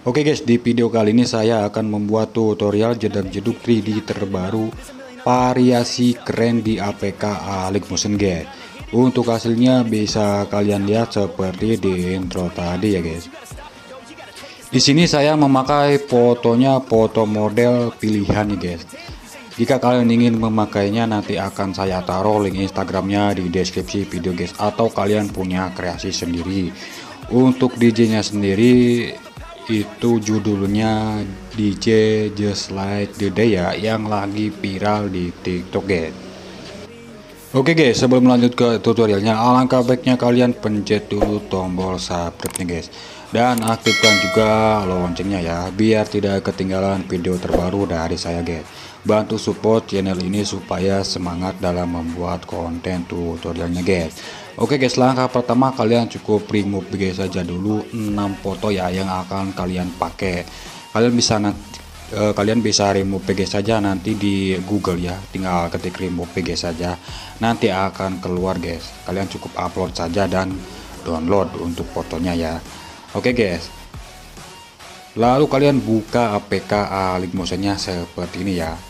Oke guys, di video kali ini saya akan membuat tutorial jedak-jeduk 3D terbaru variasi keren di APK Alik Motion guys. Untuk hasilnya bisa kalian lihat seperti di intro tadi ya guys. Di sini saya memakai fotonya foto model pilihan nih guys. Jika kalian ingin memakainya nanti akan saya taruh link Instagramnya di deskripsi video guys, atau kalian punya kreasi sendiri. Untuk DJ-nya sendiri itu judulnya DJ Just Like the Day ya, yang lagi viral di TikTok guys. Oke guys, sebelum lanjut ke tutorialnya, alangkah baiknya kalian pencet dulu tombol subscribe nih guys, dan aktifkan juga loncengnya ya, biar tidak ketinggalan video terbaru dari saya guys. Bantu support channel ini supaya semangat dalam membuat konten tutorialnya guys. Oke guys, langkah pertama kalian cukup remove guys saja dulu 6 foto ya yang akan kalian pakai. Kalian bisa remove PG saja nanti di Google ya, tinggal ketik remove PG saja nanti akan keluar guys. Kalian cukup upload saja dan download untuk fotonya ya. Oke guys, lalu kalian buka APK Alik Motion-nya seperti ini ya.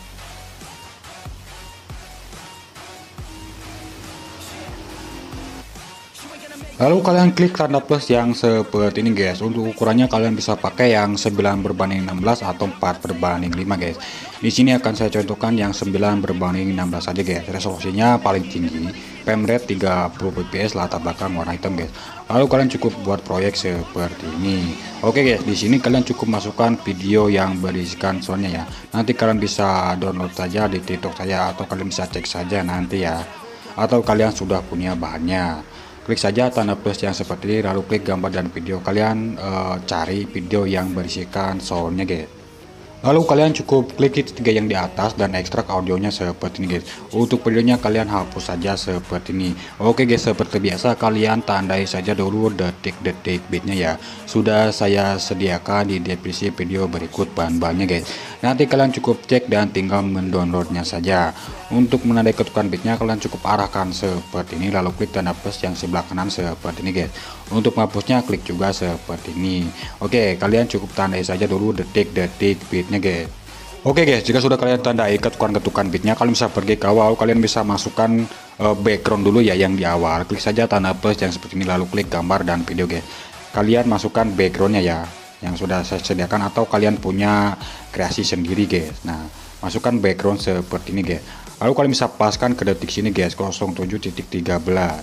Lalu kalian klik tanda plus yang seperti ini guys. Untuk ukurannya kalian bisa pakai yang 9:16 atau 4:5 guys. Di sini akan saya contohkan yang 9:16 saja guys. Resolusinya paling tinggi, frame rate 30 fps, latar belakang warna hitam guys. Lalu kalian cukup buat proyek seperti ini. Oke guys, di sini kalian cukup masukkan video yang berisikan soundnya ya. Nanti kalian bisa download saja di TikTok saya, atau kalian bisa cek saja nanti ya. Atau kalian sudah punya bahannya. Klik saja tanda plus yang seperti ini, lalu klik gambar dan video. Kalian cari video yang berisikan soundnya guys. Lalu kalian cukup klik tiga yang di atas dan ekstrak audionya seperti ini guys. Untuk videonya kalian hapus saja seperti ini. Oke guys, seperti biasa kalian tandai saja dulu detik-detik bitnya ya. Sudah saya sediakan di deskripsi video berikut bahan-bahannya guys. Nanti kalian cukup cek dan tinggal mendownloadnya saja. Untuk menandai ketukan bitnya kalian cukup arahkan seperti ini, lalu klik tanda plus yang sebelah kanan seperti ini guys. Untuk menghapusnya klik juga seperti ini. Oke, kalian cukup tandai saja dulu detik-detik bitnya guys. Oke guys, jika sudah kalian tandai ketukan bitnya, kalian bisa pergi ke awal. Kalian bisa masukkan background dulu ya yang di awal. Klik saja tanda plus yang seperti ini, lalu klik gambar dan video guys. Kalian masukkan backgroundnya ya yang sudah saya sediakan, atau kalian punya kreasi sendiri guys. Nah, masukkan background seperti ini guys. Lalu kalian bisa paskan ke detik sini guys, 07.13.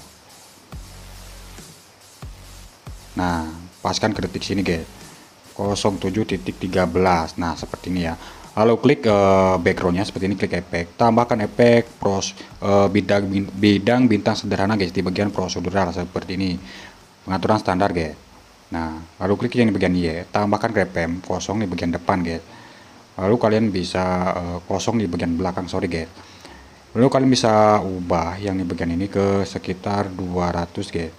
Nah, paskan ke detik sini guys, 07.13. Nah, seperti ini ya. Lalu klik backgroundnya seperti ini, klik efek, tambahkan efek bidang bintang sederhana guys di bagian prosedural seperti ini, pengaturan standar guys. Nah, lalu klik yang di bagian Y, tambahkan keyframe kosong di bagian depan guys. Lalu kalian bisa kosong di bagian belakang, sorry guys. Lalu kalian bisa ubah yang di bagian ini ke sekitar 200 guys.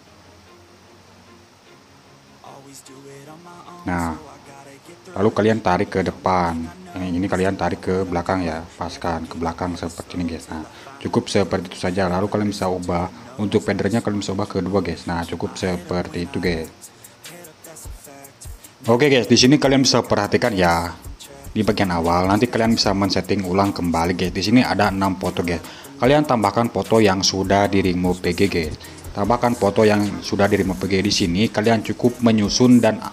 Nah, lalu kalian tarik ke depan. Ini kalian tarik ke belakang ya, paskan ke belakang seperti ini guys. Nah, cukup seperti itu saja. Lalu kalian bisa ubah untuk fadernya, kalian bisa ubah ke dua guys. Nah, cukup seperti itu guys. Oke guys, di sini kalian bisa perhatikan ya. Di bagian awal nanti kalian bisa men-setting ulang kembali guys. Di sini ada 6 foto guys. Kalian tambahkan foto yang sudah di remove PG guys. Tambahkan foto yang sudah di remove PG. Di sini kalian cukup menyusun dan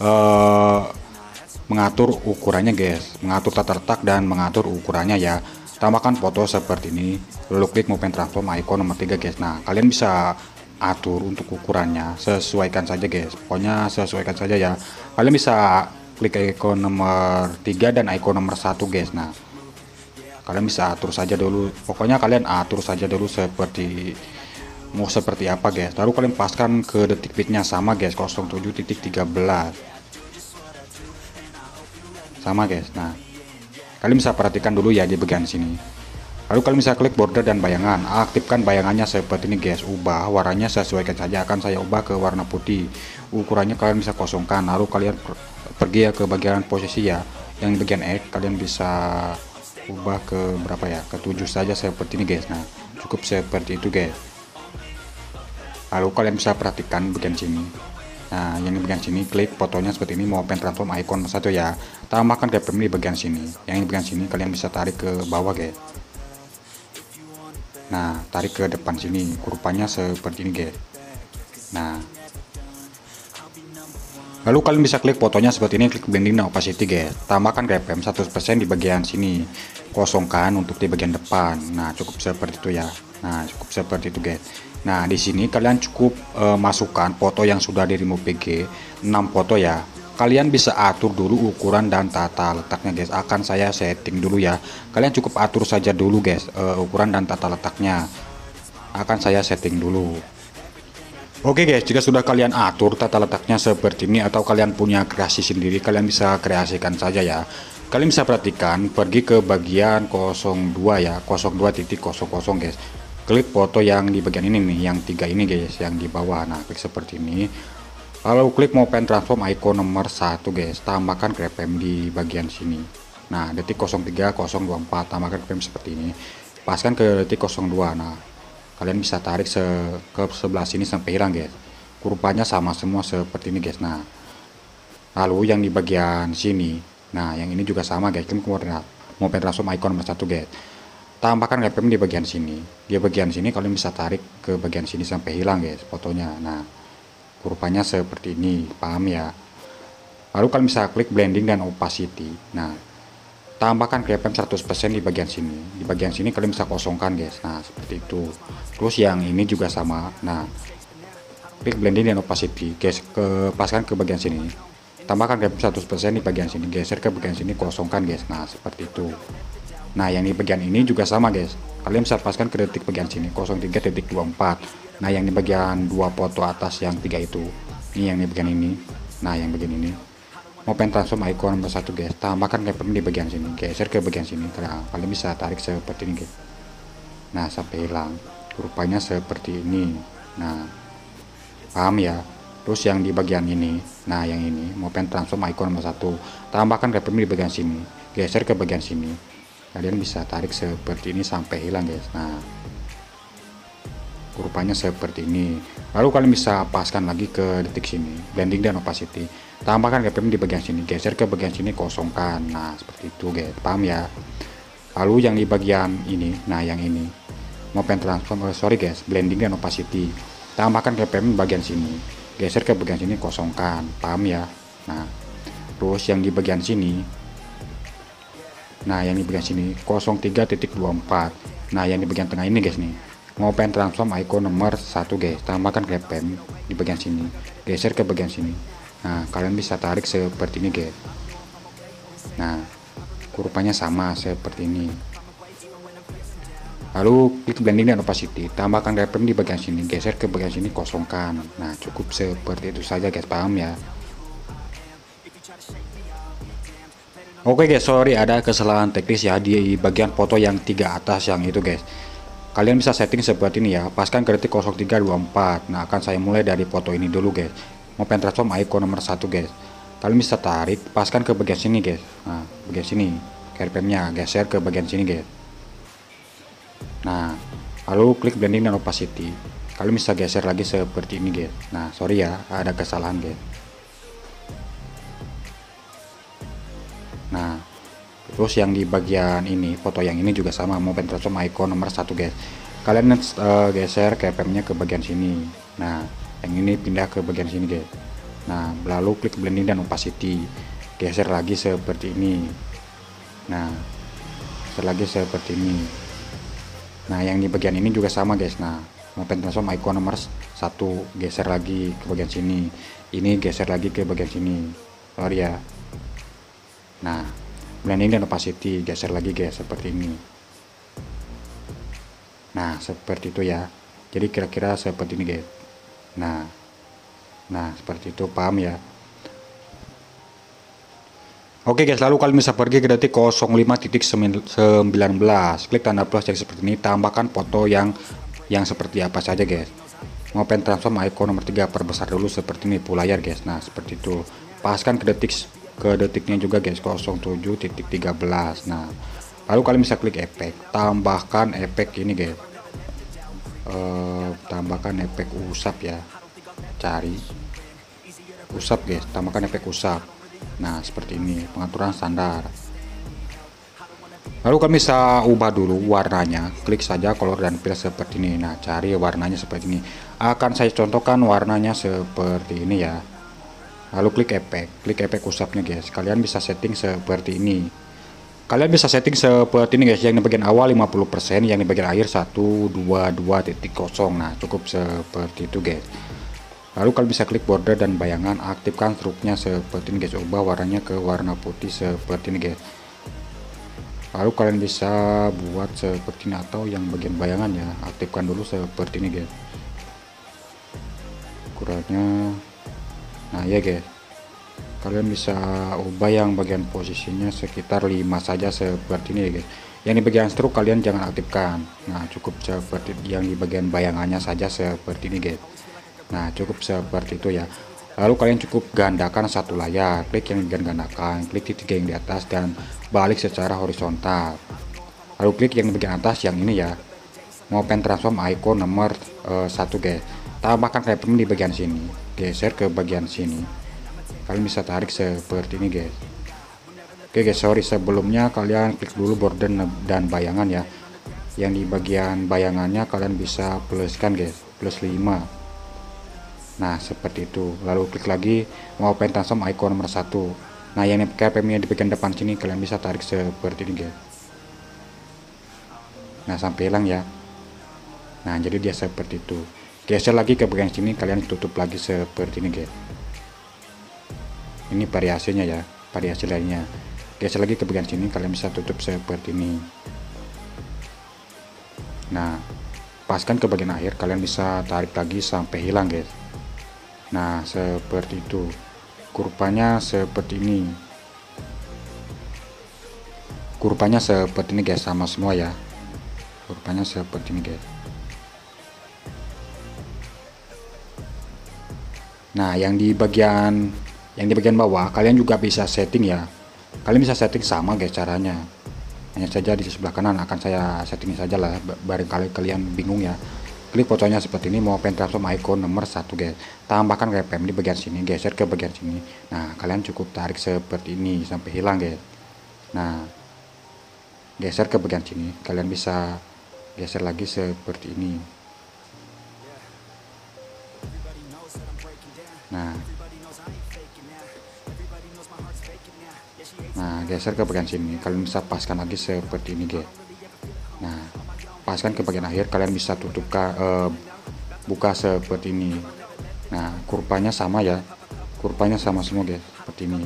mengatur ukurannya guys. Mengatur tata letak dan mengatur ukurannya ya. Tambahkan foto seperti ini. Lalu klik movement transform icon nomor 3 guys. Nah, kalian bisa atur untuk ukurannya, sesuaikan saja guys. Pokoknya sesuaikan saja ya. Kalian bisa klik icon nomor 3 dan icon nomor 1 guys. Nah, kalian bisa atur saja dulu, pokoknya kalian atur saja dulu seperti mau seperti apa guys. Lalu kalian paskan ke detik bitnya sama guys, 07.13 sama guys. Nah, kalian bisa perhatikan dulu ya di bagian sini. Lalu kalian bisa klik border dan bayangan, aktifkan bayangannya seperti ini guys. Ubah warnanya, sesuaikan saja, akan saya ubah ke warna putih. Ukurannya kalian bisa kosongkan. Lalu kalian pergi ya ke bagian posisi ya, yang bagian X kalian bisa ubah ke berapa ya, ke 7 saja seperti ini guys. Nah, cukup seperti itu guys. Lalu kalian bisa perhatikan bagian sini. Nah, yang di bagian sini klik fotonya seperti ini, mau pen transform icon satu ya. Tambahkan keyframe di bagian sini. Yang di bagian sini kalian bisa tarik ke bawah, guys. Nah, tarik ke depan sini, kurvanya seperti ini, guys. Nah, lalu kalian bisa klik fotonya seperti ini, klik blending dan opacity, guys. Tambahkan keyframe 100% di bagian sini, kosongkan untuk di bagian depan. Nah, cukup seperti itu ya. Nah, cukup seperti itu, guys. Nah, di sini kalian cukup masukkan foto yang sudah di remove PG 6 foto ya. Kalian bisa atur dulu ukuran dan tata letaknya, guys. Akan saya setting dulu ya. Kalian cukup atur saja dulu, guys, ukuran dan tata letaknya. Akan saya setting dulu. Oke guys, jika sudah kalian atur tata letaknya seperti ini atau kalian punya kreasi sendiri, kalian bisa kreasikan saja ya. Kalian bisa perhatikan, pergi ke bagian 02 ya, 02.00 guys. Klik foto yang di bagian ini nih, yang 3 ini guys, yang di bawah. Nah, klik seperti ini. Lalu klik mau pen transform icon nomor 1 guys, tambahkan keyframe di bagian sini. Nah, detik 03.024, tambahkan keyframe seperti ini. Paskan ke detik 02. Nah, kalian bisa tarik ke sebelah sini sampai hilang guys, kurvanya sama semua seperti ini guys. Nah, lalu yang di bagian sini, nah yang ini juga sama guys, klik koordinat mau pen transform icon nomor 1 guys, tambahkan keyframe di bagian sini. Di bagian sini kalian bisa tarik ke bagian sini sampai hilang guys fotonya. Nah, kurvanya seperti ini, paham ya. Lalu kalian bisa klik blending dan opacity. Nah, tambahkan keyframe 100% di bagian sini. Di bagian sini kalian bisa kosongkan guys. Nah, seperti itu. Terus yang ini juga sama. Nah, klik blending dan opacity guys, paskan ke bagian sini. Tambahkan keyframe 100% di bagian sini, geser ke bagian sini, kosongkan guys. Nah, seperti itu. Nah, yang di bagian ini juga sama guys. Kalian bisa paskan ke detik bagian sini 03.24. Nah, yang di bagian dua foto atas yang 3 itu. Ini yang di bagian ini. Nah, yang bagian ini mau pen transform icon nomor 1 guys, tambahkan keyframe di bagian sini, geser ke bagian sini. Nah, kalian bisa tarik seperti ini guys. Nah, sampai hilang, rupanya seperti ini. Nah, paham ya. Terus yang di bagian ini, nah yang ini mau pen transform icon nomor 1, tambahkan keyframe di bagian sini, geser ke bagian sini. Kalian bisa tarik seperti ini sampai hilang guys. Nah, rupanya seperti ini. Lalu kalian bisa paskan lagi ke detik sini, blending dan opacity. Tambahkan keyframe di bagian sini, geser ke bagian sini, kosongkan. Nah, seperti itu guys, paham ya. Lalu yang di bagian ini, nah yang ini mau pen transform, sorry guys, blending dan opacity. Tambahkan keyframe di bagian sini, geser ke bagian sini, kosongkan. Paham ya. Nah, terus yang di bagian sini, nah yang di bagian sini 03.24. Nah, yang di bagian tengah ini guys nih, mau pen transform icon nomor 1 guys, tambahkan keyframe di bagian sini, geser ke bagian sini. Nah, kalian bisa tarik seperti ini guys. Nah, kurvanya sama seperti ini. Lalu klik blending dan opacity, tambahkan keyframe di bagian sini, geser ke bagian sini, kosongkan. Nah, cukup seperti itu saja guys, paham ya. Oke guys, sorry ada kesalahan teknis ya di bagian foto yang 3 atas yang itu guys. Kalian bisa setting seperti ini ya, paskan ke detik 03.24. Nah, akan saya mulai dari foto ini dulu guys. Mau pen transform icon nomor 1 guys, kalian bisa tarik, paskan ke bagian sini guys. Nah, bagian sini keyframe-nya, geser ke bagian sini guys. Nah, lalu klik blending dan opacity, kalian bisa geser lagi seperti ini guys. Nah, sorry ya ada kesalahan guys. Nah, terus yang di bagian ini, foto yang ini juga sama, mau pen transform icon nomor 1 guys. Kalian geser keyframe-nya ke bagian sini. Nah, yang ini pindah ke bagian sini guys. Nah, lalu klik blending dan opacity, geser lagi seperti ini. Nah, geser lagi seperti ini. Nah, yang di bagian ini juga sama guys. Nah, mau pen transform icon nomor 1, geser lagi ke bagian sini, ini geser lagi ke bagian sini. Sorry ya. Nah, blending dan opacity, geser lagi guys seperti ini. Nah, seperti itu ya. Jadi kira-kira seperti ini guys. Nah, seperti itu, paham ya. Oke guys, lalu kalian bisa pergi ke detik 05.19, klik tanda plus yang seperti ini, tambahkan foto yang seperti apa saja guys. Mau pen transform icon nomor 3, perbesar dulu seperti ini full layar guys. Nah, seperti itu, paskan ke detiknya juga guys, 07.13. Nah, lalu kalian bisa klik efek, tambahkan efek ini guys, tambahkan efek usap ya, cari usap guys, tambahkan efek usap. Nah seperti ini pengaturan standar. Lalu kalian bisa ubah dulu warnanya, klik saja color dan fill seperti ini. Nah cari warnanya seperti ini, akan saya contohkan warnanya seperti ini ya. Lalu klik efek usapnya guys, kalian bisa setting seperti ini. Kalian bisa setting seperti ini guys, yang di bagian awal 50%, yang di bagian akhir 122.0. Nah cukup seperti itu guys. Lalu kalian bisa klik border dan bayangan, aktifkan struknya seperti ini guys, ubah warnanya ke warna putih seperti ini guys. Lalu kalian bisa buat seperti ini, atau yang bagian bayangan ya, aktifkan dulu seperti ini guys ukurannya. Nah ya guys, kalian bisa ubah yang bagian posisinya sekitar 5 saja seperti ini ya guys. Yang di bagian struk kalian jangan aktifkan. Nah cukup seperti yang di bagian bayangannya saja seperti ini guys. Nah cukup seperti itu ya. Lalu kalian cukup gandakan satu layar, klik yang gandakan, klik titik yang di atas dan balik secara horizontal. Lalu klik yang di bagian atas yang ini ya, mau pen transform icon nomor 1 guys. Tambahkan keyframe di bagian sini, geser ke bagian sini. Kalian bisa tarik seperti ini guys. Oke guys, sorry sebelumnya kalian klik dulu border dan bayangan ya. Yang di bagian bayangannya kalian bisa pluskan guys, plus 5. Nah seperti itu. Lalu klik lagi mau pen transform icon nomor 1. Nah yang keyframe di bagian depan sini kalian bisa tarik seperti ini guys. Nah sampai hilang ya. Nah jadi dia seperti itu. Geser lagi ke bagian sini, kalian tutup lagi seperti ini guys. Ini variasinya ya, variasi lainnya. Geser lagi ke bagian sini, kalian bisa tutup seperti ini. Nah paskan ke bagian akhir, kalian bisa tarik lagi sampai hilang guys. Nah seperti itu, kurvanya seperti ini, kurvanya seperti ini guys, sama semua ya, kurvanya seperti ini guys. Nah yang di bagian bawah kalian juga bisa setting ya, kalian bisa setting sama guys caranya, hanya saja di sebelah kanan akan saya setting saja lah, barangkali kalian bingung ya. Klik fotonya seperti ini, mau pen transform icon nomor 1 guys, tambahkan keyframe di bagian sini, geser ke bagian sini. Nah kalian cukup tarik seperti ini sampai hilang guys. Nah geser ke bagian sini, kalian bisa geser lagi seperti ini. Nah geser ke bagian sini, kalian bisa paskan lagi seperti ini guys. Nah paskan ke bagian akhir, kalian bisa tutup buka seperti ini. Nah kurvanya sama ya, kurvanya sama semua guys, seperti ini.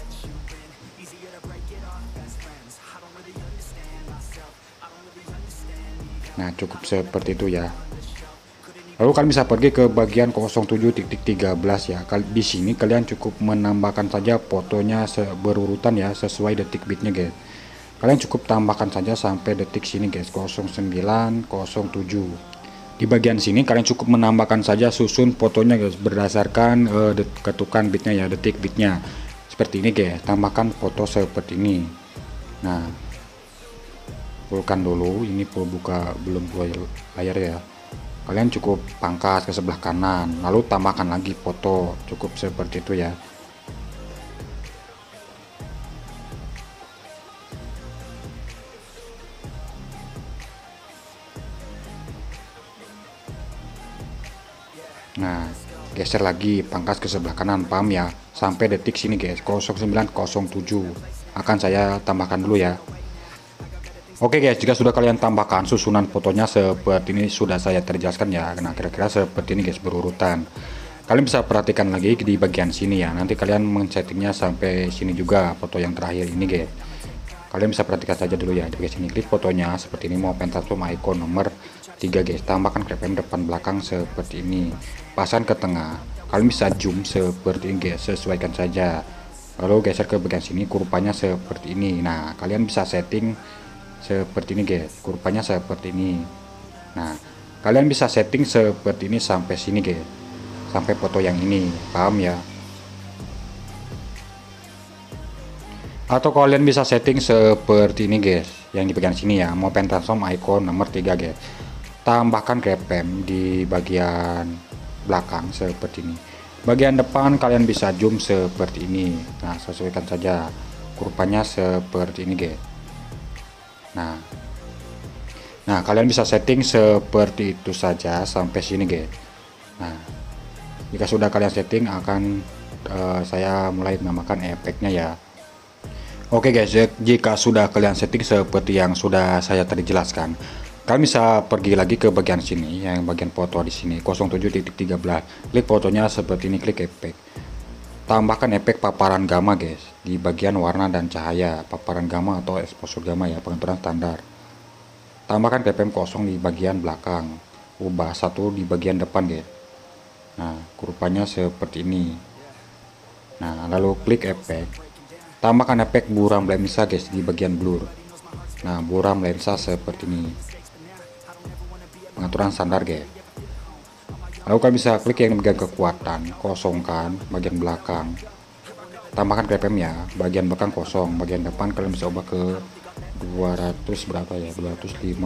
Nah cukup seperti itu ya. Lalu kalian bisa pergi ke bagian 07.13 ya. Di sini kalian cukup menambahkan saja fotonya berurutan ya, sesuai detik bitnya guys. Kalian cukup tambahkan saja sampai detik sini guys, 0907. Di bagian sini kalian cukup menambahkan saja susun fotonya guys, berdasarkan ketukan bitnya ya, detik bitnya. Seperti ini guys, tambahkan foto seperti ini. Nah fullkan dulu, ini buka belum buka layar ya. Kalian cukup pangkas ke sebelah kanan, lalu tambahkan lagi foto, cukup seperti itu ya. Nah geser lagi, pangkas ke sebelah kanan, paham ya, sampai detik sini guys, 0907. Akan saya tambahkan dulu ya. Oke guys, jika sudah kalian tambahkan susunan fotonya seperti ini, sudah saya terjelaskan ya. Nah kira-kira seperti ini guys, berurutan. Kalian bisa perhatikan lagi di bagian sini ya, nanti kalian men-settingnya sampai sini juga, foto yang terakhir ini guys. Kalian bisa perhatikan saja dulu ya, di bagian sini klik fotonya seperti ini, mau pen transform icon nomor 3 guys, tambahkan keyframe depan belakang seperti ini, pasang ke tengah. Kalian bisa zoom seperti ini guys, sesuaikan saja. Lalu geser ke bagian sini, kurvanya seperti ini. Nah kalian bisa setting seperti ini guys, kurvanya seperti ini. Nah kalian bisa setting seperti ini sampai sini guys, sampai foto yang ini, paham ya. Atau kalian bisa setting seperti ini guys, yang di bagian sini ya, mau pen transform icon nomor 3 guys, tambahkan keyframe di bagian belakang seperti ini. Bagian depan kalian bisa zoom seperti ini. Nah, sesuaikan saja kurvanya seperti ini guys. Nah, kalian bisa setting seperti itu saja sampai sini guys. Nah, jika sudah kalian setting akan saya mulai menambahkan efeknya ya. Oke guys, jika sudah kalian setting seperti yang sudah saya tadi jelaskan, kalian bisa pergi lagi ke bagian sini, yang bagian foto di sini 07.13. Klik fotonya seperti ini, klik efek. Tambahkan efek paparan gamma guys di bagian warna dan cahaya, paparan gamma atau exposure gamma ya, pengaturan standar. Tambahkan kpm 0 di bagian belakang, ubah 1 di bagian depan guys. Nah, kurvanya seperti ini. Nah, lalu klik efek. Tambahkan efek buram lensa guys di bagian blur. Nah, buram lensa seperti ini. Pengaturan standar guys. Lalu kalian bisa klik yang bagian kekuatan, kosongkan bagian belakang. Tambahkan kpm ya, bagian belakang kosong, bagian depan kalian bisa ubah ke 200 berapa ya? 250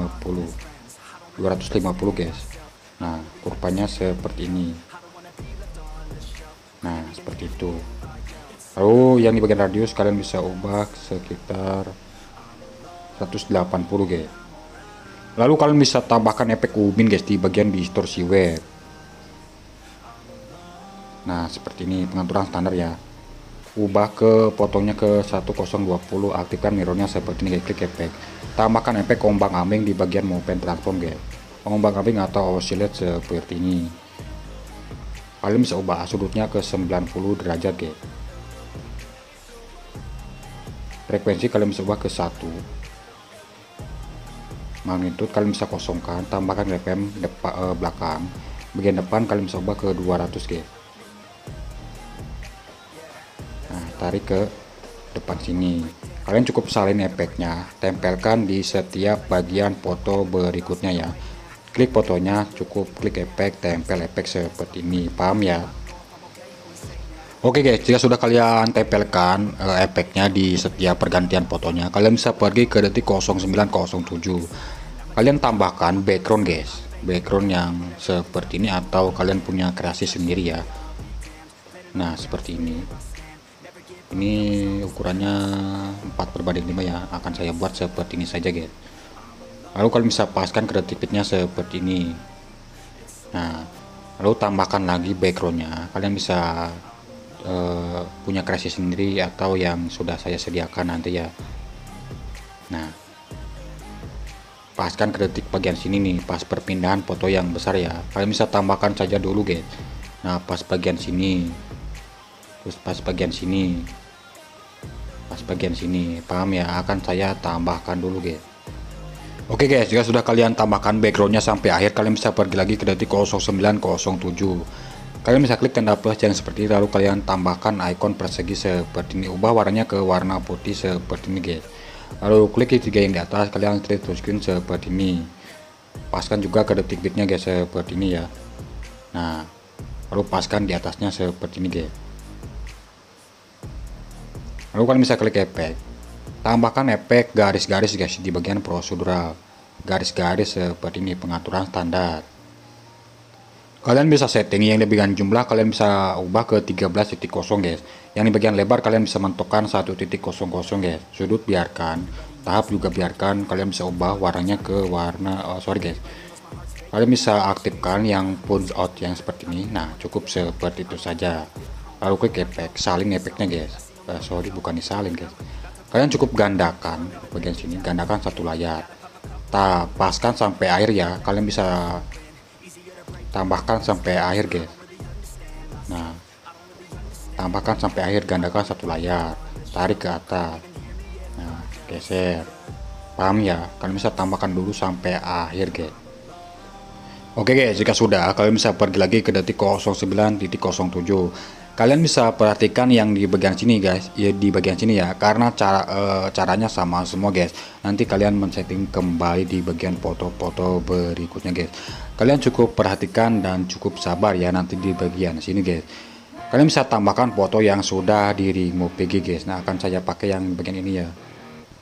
guys. Nah, kurvanya seperti ini. Nah, seperti itu. Lalu yang di bagian radius kalian bisa ubah sekitar 180 guys. Lalu kalian bisa tambahkan efek ubin guys di bagian distorsi wave. Nah, seperti ini pengaturan standar ya. Ubah ke fotonya ke 1020, aktifkan mirrornya seperti ini guys, klik efek. Tambahkan efek ombang-ambing di bagian movement transform guys. Ombang-ambing atau oscillate seperti ini. Kalian bisa ubah sudutnya ke 90 derajat guys. Frekuensi kalian bisa ubah ke 1. Magnitude kalian bisa kosongkan, tambahkan kpm belakang. Bagian depan kalian bisa ubah ke 200 guys. Nah, tarik ke depan sini. Kalian cukup salin efeknya, tempelkan di setiap bagian foto berikutnya ya. Klik fotonya, cukup klik efek, tempel efek seperti ini, paham ya? Oke guys, jika sudah kalian tempelkan efeknya di setiap pergantian fotonya, kalian bisa pergi ke detik 0907. Kalian tambahkan background guys, background yang seperti ini atau kalian punya kreasi sendiri ya. Nah, seperti ini. Ini ukurannya 4:5 ya, akan saya buat seperti ini saja guys. Lalu kalian bisa paskan ke detik pitnya seperti ini. Nah, lalu tambahkan lagi backgroundnya. Kalian bisa punya kreasi sendiri atau yang sudah saya sediakan nanti ya. Nah, paskan ke detik bagian sini nih, pas perpindahan foto yang besar ya. Kalian bisa tambahkan saja dulu guys. Nah, pas bagian sini, terus pas bagian sini, pas bagian sini, paham ya? Akan saya tambahkan dulu guys. Oke guys, jika sudah kalian tambahkan backgroundnya sampai akhir, kalian bisa pergi lagi ke detik 0907. Kalian bisa klik tanda plus yang seperti ini, lalu kalian tambahkan icon persegi seperti ini, ubah warnanya ke warna putih seperti ini guys. Lalu klik tiga yang di atas, kalian straight to screen seperti ini. Paskan juga ke detik bitnya guys seperti ini ya. Nah, lalu paskan di atasnya seperti ini guys. Lalu kalian bisa klik efek, tambahkan efek garis-garis guys di bagian prosedural, garis-garis seperti ini, pengaturan standar. Kalian bisa setting yang di bagian jumlah, kalian bisa ubah ke 13.0 guys. Yang di bagian lebar kalian bisa mentokkan 1.00 guys. Sudut biarkan, tahap juga biarkan. Kalian bisa ubah warnanya ke warna guys. Kalian bisa aktifkan yang punch out yang seperti ini. Nah, cukup seperti itu saja. Lalu klik efek, salin efeknya guys. Bukan disalin guys. Kalian cukup gandakan bagian sini, gandakan satu layar. Paskan sampai akhir ya. Kalian bisa tambahkan sampai akhir guys. Nah, tambahkan sampai akhir, gandakan satu layar, tarik ke atas. Nah, geser, paham ya? Kalian bisa tambahkan dulu sampai akhir guys. Oke guys, jika sudah, kalian bisa pergi lagi ke detik 09.07. Kalian bisa perhatikan yang di bagian sini guys, ya di bagian sini ya, karena caranya sama semua guys. Nanti kalian men-setting kembali di bagian foto-foto berikutnya guys. Kalian cukup perhatikan dan cukup sabar ya nanti di bagian sini guys. Kalian bisa tambahkan foto yang sudah di remove PG guys. Nah, akan saya pakai yang bagian ini ya.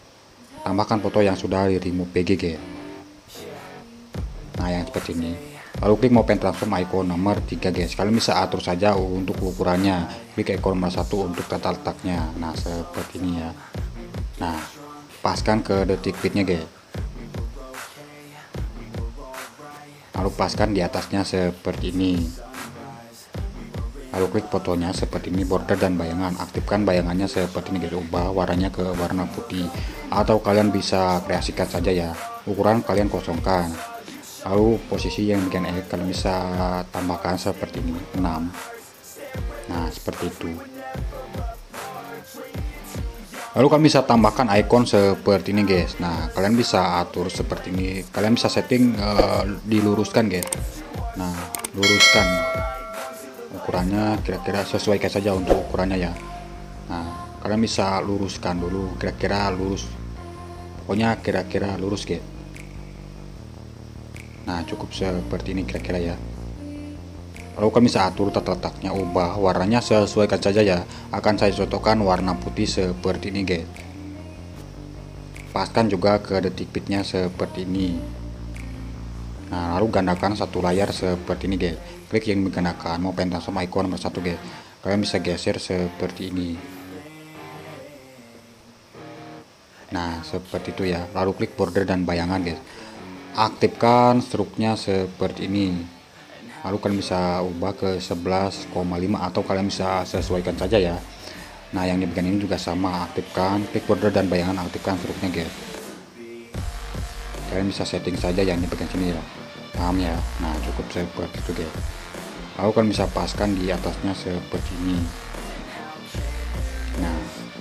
Tambahkan foto yang sudah di remove PG guys. Nah, yang seperti ini. Lalu klik mau pen transform icon nomor 3 guys. Kalian bisa atur saja untuk ukurannya. Klik icon nomor 1 untuk tata letaknya. Nah seperti ini ya. Nah paskan ke detik fitnya guys. Lalu paskan di atasnya seperti ini. Lalu klik fotonya seperti ini, border dan bayangan. Aktifkan bayangannya seperti ini guys. Ubah warnanya ke warna putih, atau kalian bisa kreasikan saja ya. Ukuran kalian kosongkan. Lalu posisi yang bagian edit kalian bisa tambahkan seperti ini 6. Nah seperti itu. Lalu kalian bisa tambahkan icon seperti ini guys. Nah kalian bisa atur seperti ini. Kalian bisa setting diluruskan guys. Nah luruskan ukurannya, kira-kira sesuaikan saja untuk ukurannya ya. Nah kalian bisa luruskan dulu, kira-kira lurus, pokoknya kira-kira lurus guys. Nah cukup seperti ini kira-kira ya. Lalu kalian bisa atur tata letaknya, ubah warnanya, sesuaikan saja ya. Akan saya cocokkan warna putih seperti ini guys. Paskan juga ke detik pitnya seperti ini. Nah lalu gandakan satu layar seperti ini guys. Klik yang menggunakan mau pen transform icon nomor 1 guys. Kalian bisa geser seperti ini. Nah seperti itu ya. Lalu klik border dan bayangan guys. Aktifkan struknya seperti ini. Lalu kalian bisa ubah ke 11,5 atau kalian bisa sesuaikan saja ya. Nah yang di bagian ini juga sama, aktifkan, klik border dan bayangan, aktifkan struknya guys. Kalian bisa setting saja yang di bagian sini ya, paham ya. Nah cukup seperti itu guys. Lalu kalian bisa paskan di atasnya seperti ini. Nah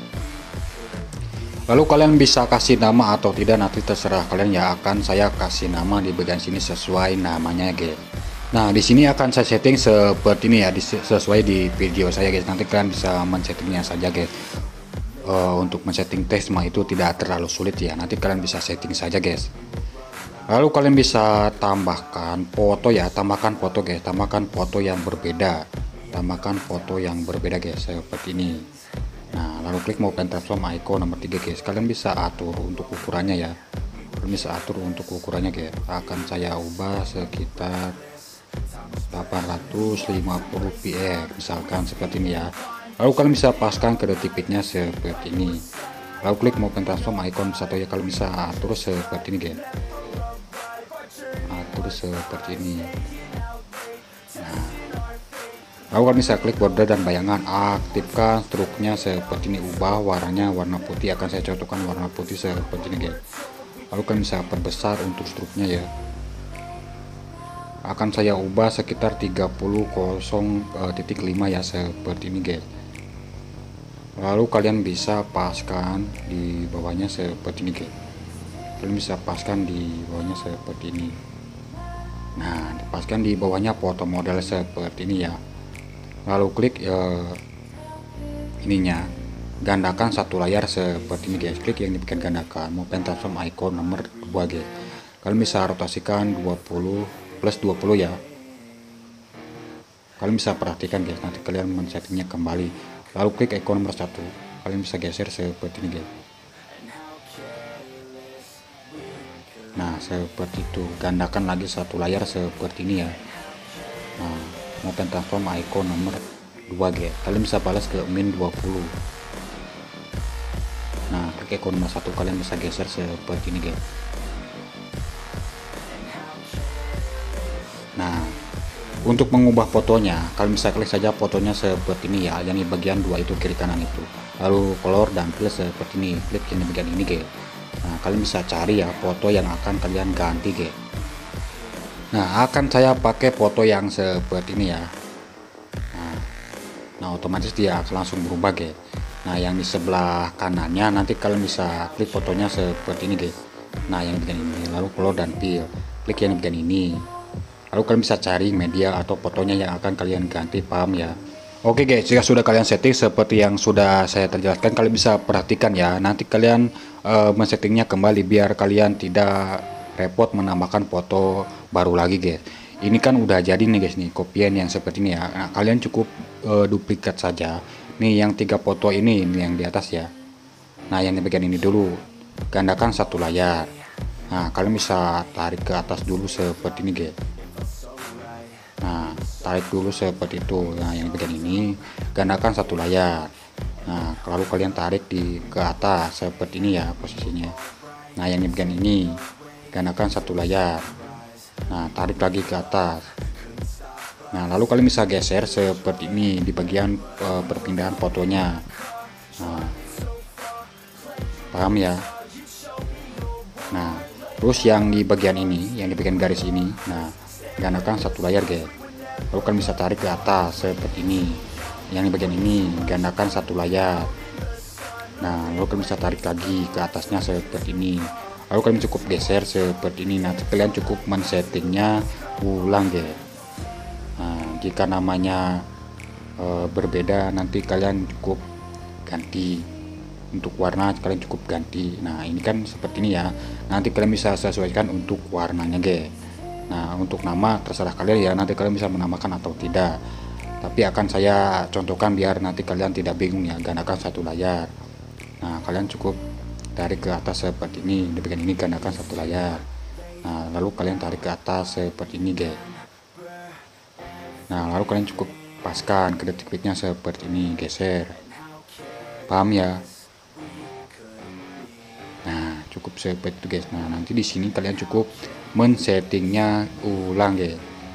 lalu kalian bisa kasih nama atau tidak, nanti terserah kalian ya. Akan saya kasih nama di bagian sini sesuai namanya guys. Nah di sini akan saya setting seperti ini ya, sesuai di video saya guys. Nanti kalian bisa men-settingnya saja guys. Untuk men-setting teks mah itu tidak terlalu sulit ya, nanti kalian bisa setting saja guys. Lalu kalian bisa tambahkan foto ya, tambahkan foto guys, tambahkan foto yang berbeda, tambahkan foto yang berbeda guys seperti ini. Nah lalu klik mau pen transform icon nomor 3 guys. Kalian bisa atur untuk ukurannya ya, kalian bisa atur untuk ukurannya guys. Akan saya ubah sekitar 850 px misalkan seperti ini ya. Lalu kalian bisa paskan ke detik pitnya seperti ini. Lalu klik mau pen transform icon satu ya, kalian bisa atur seperti ini guys, atur seperti ini. Nah lalu kalian bisa klik border dan bayangan, aktifkan struknya seperti ini, ubah warnanya warna putih. Akan saya cocokkan warna putih seperti ini guys. Lalu kalian bisa perbesar untuk struknya ya. Akan saya ubah sekitar 30,0.5 ya seperti ini guys. Lalu kalian bisa paskan di bawahnya seperti ini guys. Kalian bisa paskan di bawahnya seperti ini. Nah dipaskan di bawahnya foto model seperti ini ya. Lalu klik ininya, gandakan satu layar seperti ini guys. Klik yang dibikin gandakan mau pen transform icon nomor 2 guys. Kalian bisa rotasikan 20 plus 20 ya. Kalian bisa perhatikan guys, nanti kalian men-settingnya kembali. Lalu klik icon nomor 1, kalian bisa geser seperti ini guys. Nah seperti itu, gandakan lagi satu layar seperti ini ya. Nah mau pen transform icon nomor 2 guys. Kalian bisa balas ke min 20. Nah klik icon nomor 1, kalian bisa geser seperti ini guys. Nah untuk mengubah fotonya, kalian bisa klik saja fotonya seperti ini ya, yang di bagian 2 itu, kiri kanan itu. Lalu color dan fill seperti ini, klik yang di bagian ini guys. Nah kalian bisa cari ya foto yang akan kalian ganti guys. Nah akan saya pakai foto yang seperti ini ya. Nah otomatis dia akan langsung berubah guys. Nah yang di sebelah kanannya nanti kalian bisa klik fotonya seperti ini guys. Nah yang di bagian ini, lalu color dan fill, klik yang di bagian ini. Lalu kalian bisa cari media atau fotonya yang akan kalian ganti, paham ya. Oke guys, jika sudah kalian setting seperti yang sudah saya terjelaskan, kalian bisa perhatikan ya. Nanti kalian men-settingnya kembali biar kalian tidak repot menambahkan foto baru lagi guys. Ini kan udah jadi nih guys, nih kopian yang seperti ini ya. Nah, kalian cukup duplikat saja. Nih yang 3 foto ini yang di atas ya. Nah yang di bagian ini dulu, gandakan satu layar. Nah kalian bisa tarik ke atas dulu seperti ini guys. Nah, tarik dulu seperti itu. Nah, yang bagian ini gandakan satu layar. Nah, lalu kalian tarik ke atas seperti ini ya posisinya. Nah, yang di bagian ini gandakan satu layar. Nah, tarik lagi ke atas. Nah, lalu kalian bisa geser seperti ini di bagian perpindahan fotonya. Nah, paham ya? Nah, terus yang di bagian ini, yang di bagian garis ini, nah, gandakan satu layar guys. Lalu kalian bisa tarik ke atas seperti ini. Yang di bagian ini gandakan satu layar. Nah, lalu kalian bisa tarik lagi ke atasnya seperti ini. Lalu kalian cukup geser seperti ini. Nanti kalian cukup men-settingnya ulang guys. Nah, jika namanya berbeda, nanti kalian cukup ganti. Untuk warna kalian cukup ganti. Nah, ini kan seperti ini ya. Nanti kalian bisa sesuaikan untuk warnanya guys. Nah, untuk nama terserah kalian ya, nanti kalian bisa menamakan atau tidak. Tapi akan saya contohkan biar nanti kalian tidak bingung ya. Gandakan satu layar. Nah, kalian cukup tarik ke atas seperti ini. Di bagian ini gandakan satu layar. Nah, lalu kalian tarik ke atas seperti ini guys. Nah, lalu kalian cukup paskan ke detik-detiknya seperti ini, geser. Paham ya? Nah, cukup seperti itu guys. Nah, nanti di sini kalian cukup men-settingnya ulang guys.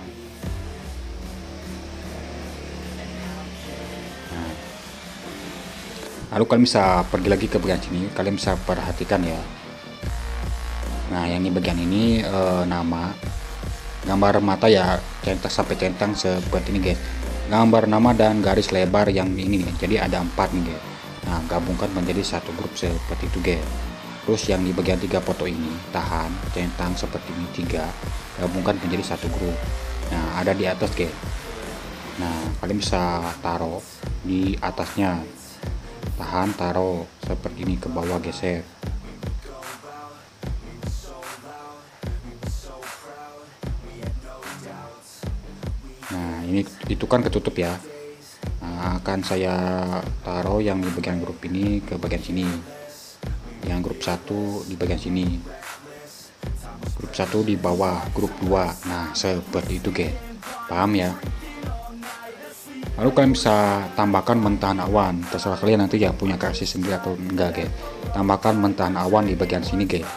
Nah, lalu kalian bisa pergi lagi ke bagian sini, kalian bisa perhatikan ya. Nah, yang di bagian ini nama, gambar mata ya, centang sampai centang seperti ini guys. Gambar nama dan garis lebar yang ini nih, jadi ada 4 nih guys. Nah, gabungkan menjadi satu grup seperti itu guys. Terus yang di bagian 3 foto ini, tahan, centang seperti ini 3, gabungkan menjadi satu grup. Nah, ada di atas guys. Nah, kalian bisa taruh di atasnya, tahan, taruh seperti ini, ke bawah geser. Nah, ini itu kan ketutup ya. Nah, akan saya taruh yang di bagian grup ini ke bagian sini. Yang grup 1 di bagian sini, grup 1 di bawah, grup 2. Nah, seperti itu guys. Paham ya? Lalu kalian bisa tambahkan mentahan awan, terserah kalian nanti ya punya kreasi sendiri atau enggak guys. Tambahkan mentahan awan di bagian sini guys.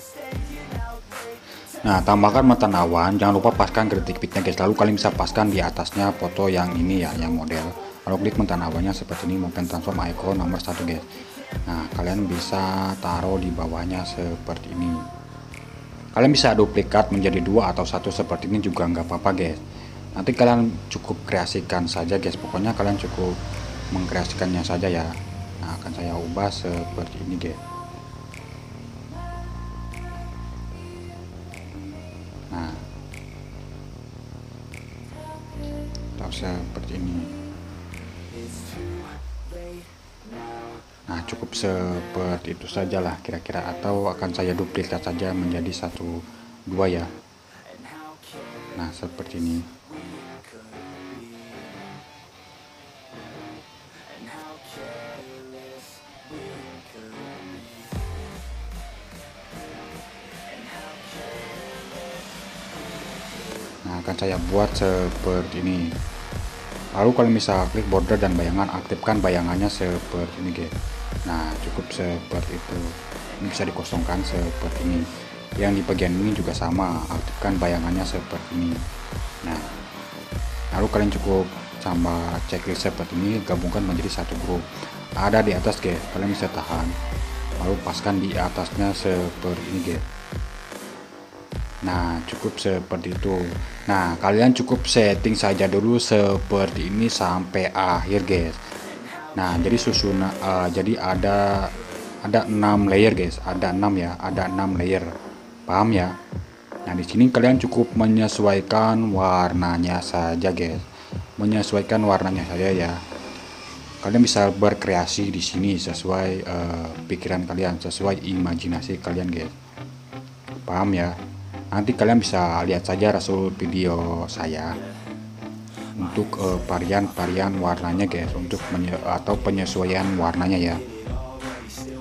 Nah, tambahkan mentahan awan, jangan lupa paskan kritik pitnya guys. Lalu kalian bisa paskan di atasnya foto yang ini ya, yang model. Lalu klik mentahan awannya seperti ini, mountain transform icon nomor 1 guys. Nah, kalian bisa taruh di bawahnya seperti ini. Kalian bisa duplikat menjadi 2 atau 1 seperti ini juga nggak apa-apa guys. Nanti kalian cukup kreasikan saja guys. Pokoknya kalian cukup mengkreasikannya saja ya. Nah, akan saya ubah seperti ini guys. Nah, seperti ini. Nah, cukup seperti itu sajalah kira-kira, atau akan saya duplikat saja menjadi 1, 2 ya. Nah, seperti ini. Nah, akan saya buat seperti ini. Lalu kalian bisa klik border dan bayangan, aktifkan bayangannya seperti ini guys. Nah, cukup seperti itu. Ini bisa dikosongkan seperti ini. Yang di bagian ini juga sama, aktifkan bayangannya seperti ini. Nah, lalu kalian cukup sama checklist seperti ini, gabungkan menjadi satu grup. Ada di atas guys, kalian bisa tahan, lalu paskan di atasnya seperti ini guys. Nah, cukup seperti itu. Nah, kalian cukup setting saja dulu seperti ini sampai akhir guys. Nah, jadi susunan jadi ada 6 layer guys, ada 6 ya, ada 6 layer. Paham ya? Nah, di sini kalian cukup menyesuaikan warnanya saja guys. Menyesuaikan warnanya saja ya. Kalian bisa berkreasi di sini sesuai pikiran kalian, sesuai imajinasi kalian guys. Paham ya? Nanti kalian bisa lihat saja rasul video saya untuk varian-varian warnanya guys, untuk atau penyesuaian warnanya ya.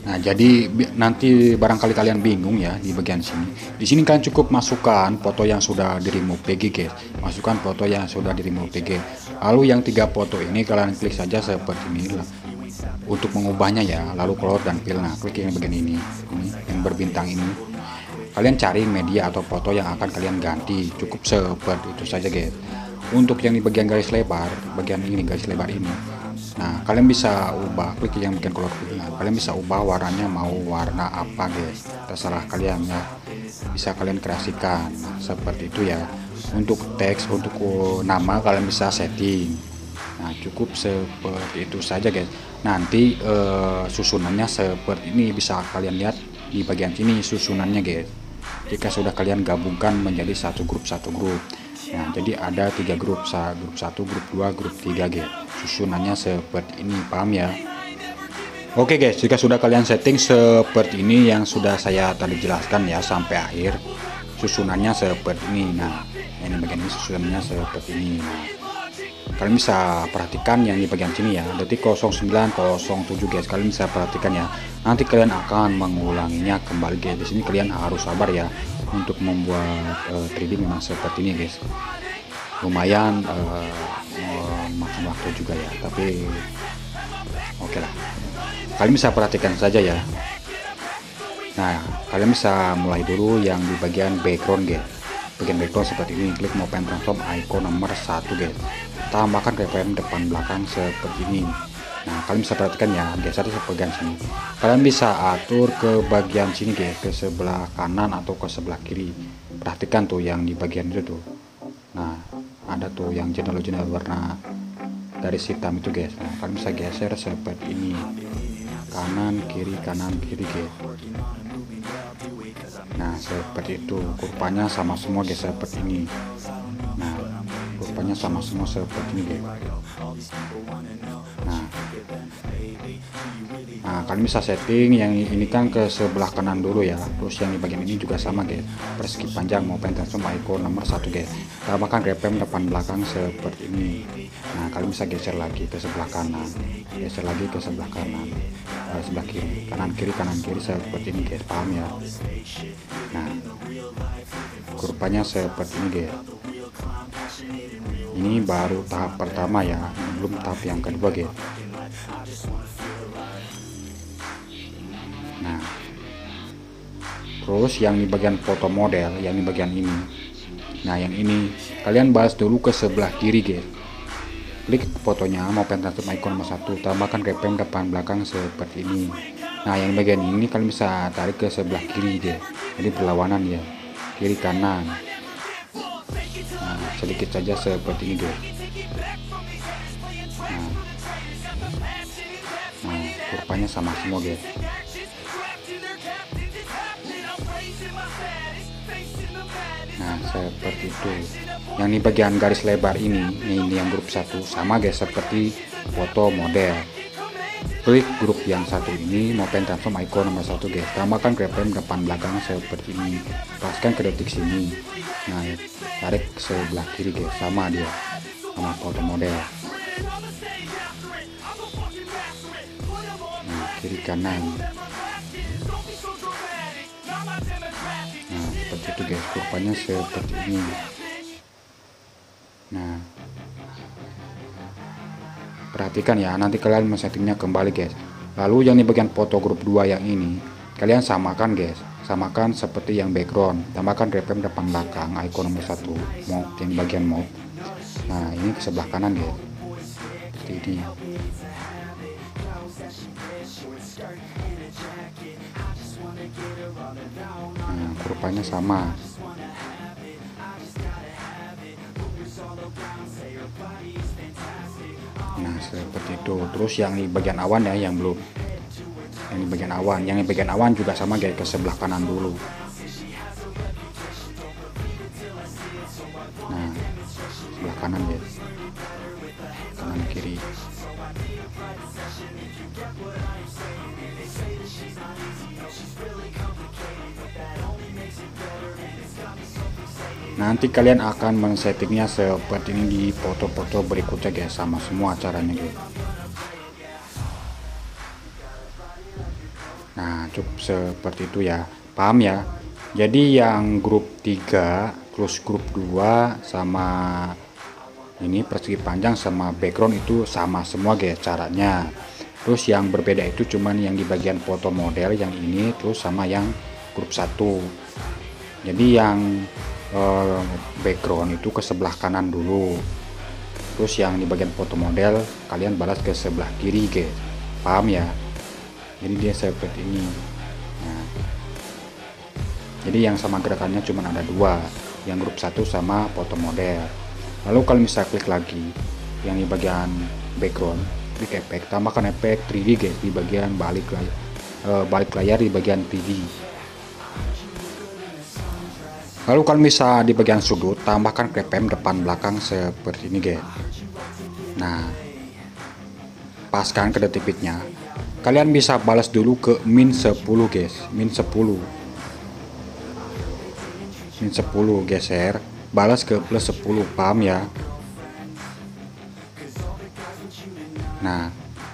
Nah, jadi nanti barangkali kalian bingung ya di bagian sini. Di sini kalian cukup masukkan foto yang sudah di remove PG, guys. Masukkan foto yang sudah di remove PG. Lalu yang 3 foto ini kalian klik saja seperti ini lah. Untuk mengubahnya ya, lalu keluar dan fill. Nah, klik yang bagian ini yang berbintang ini. Kalian cari media atau foto yang akan kalian ganti. Cukup seperti itu saja, guys. Untuk yang di bagian garis lebar, bagian ini garis lebar ini. Nah, kalian bisa ubah, klik yang bikin color fill. Nah, kalian bisa ubah warnanya mau warna apa, guys. Terserah kalian ya. Bisa kalian kreasikan. Nah, seperti itu ya. Untuk teks, untuk nama kalian bisa setting. Nah, cukup seperti itu saja, guys. Nanti susunannya seperti ini, bisa kalian lihat di bagian sini susunannya, guys. Jika sudah kalian gabungkan menjadi satu grup. Nah, jadi ada 3 grup, grup 1, grup 2, grup 3, guys. Susunannya seperti ini, paham ya? Oke, guys, jika sudah kalian setting seperti ini yang sudah saya tadi jelaskan ya sampai akhir, susunannya seperti ini. Nah, ini bagian ini susunannya seperti ini. Nah, kalian bisa perhatikan yang di bagian sini ya, detik 0907, guys. Kalian bisa perhatikan ya. Nanti kalian akan mengulanginya kembali, guys. Di sini kalian harus sabar ya. Untuk membuat 3D memang seperti ini, guys. Lumayan makan waktu juga ya, tapi oke lah. Kalian bisa perhatikan saja ya. Nah, kalian bisa mulai dulu yang di bagian background, guys. Bagian background seperti ini, klik mau pen transform icon nomor 1, guys. Tambahkan reference depan belakang seperti ini. Nah, kalian bisa perhatikan ya, geser di bagian sini. Kalian bisa atur ke bagian sini, guys, ke sebelah kanan atau ke sebelah kiri. Perhatikan tuh yang di bagian itu tuh. Nah, ada tuh yang channel warna garis hitam itu, guys. Nah, kalian bisa geser seperti ini. Kanan kiri, guys. Nah, seperti itu. Kurvanya sama semua, guys, seperti ini. Nah, kurvanya sama semua seperti ini, guys. Nah, kalian bisa setting yang ini kan ke sebelah kanan dulu ya. Terus yang di bagian ini juga sama, guys. Persegi panjang mau pen transform icon nomor 1, guys. Tambahkan reference depan belakang seperti ini. Nah, kalian bisa geser lagi ke sebelah kanan, geser lagi ke sebelah kanan, sebelah kiri, kanan kiri seperti ini, guys. Paham ya? Nah, kurvanya seperti ini, guys. Ini baru tahap pertama ya, belum tahap yang kedua, guys. Nah, terus yang di bagian foto model, yang di bagian ini. Nah, yang ini kalian bahas dulu ke sebelah kiri, guys. Klik fotonya mau pen transform icon nomor 1, tambahkan reference depan belakang seperti ini. Nah, yang bagian ini kalian bisa tarik ke sebelah kiri, guys. Jadi berlawanan ya, kiri kanan. Nah, sedikit saja seperti ini, guys. Nah, kurvanya sama semua, guys. Nah, seperti itu. Yang di bagian garis lebar ini yang grup 1 sama, guys, seperti foto model. Klik grup yang satu ini mau pen transform icon nomor 1, guys. Tambahkan reference depan belakang seperti ini. Paskan ke detik sini. Nah, tarik sebelah kiri, guys, sama dia sama foto model. Nah, kiri kanan. Nah, seperti itu, guys. Kurvanya seperti ini. Nah, perhatikan ya, nanti kalian men-settingnya kembali, guys. Lalu yang di bagian foto grup 2 yang ini kalian samakan, guys. Samakan seperti yang background. Tambahkan reference depan belakang icon nomor 1 mode, yang bagian mode. Nah, ini ke sebelah kanan, guys. Seperti ini. Nah, kurvanya sama. Nah, seperti itu. Terus yang di bagian awan ya, yang belum, yang di bagian awan juga sama, guys, ke sebelah kanan dulu. Nah, sebelah kanan, guys, kanan kiri. Nanti kalian akan men-settingnya seperti ini di foto-foto berikutnya, guys, sama semua caranya, guys. Nah, cukup seperti itu ya. Paham ya? Jadi yang grup 3 terus grup 2 sama ini persegi panjang sama background itu sama semua guys caranya. Terus yang berbeda itu cuman yang di bagian foto model yang ini terus sama yang grup 1. Jadi yang background itu ke sebelah kanan dulu. Terus yang di bagian foto model kalian balas ke sebelah kiri guys. Paham ya? Jadi dia seperti ini. Nah, jadi yang sama gerakannya cuma ada dua, yang grup 1 sama foto model. Lalu kalian bisa klik lagi yang di bagian background, klik efek, tambahkan efek 3D guys di bagian balik layar di bagian 3D. Lalu kalian bisa di bagian sudut tambahkan keyframe depan belakang seperti ini guys. Nah, paskan ke detik bitnya. Kalian bisa balas dulu ke min 10 guys, min 10 geser, balas ke plus 10, paham ya? Nah,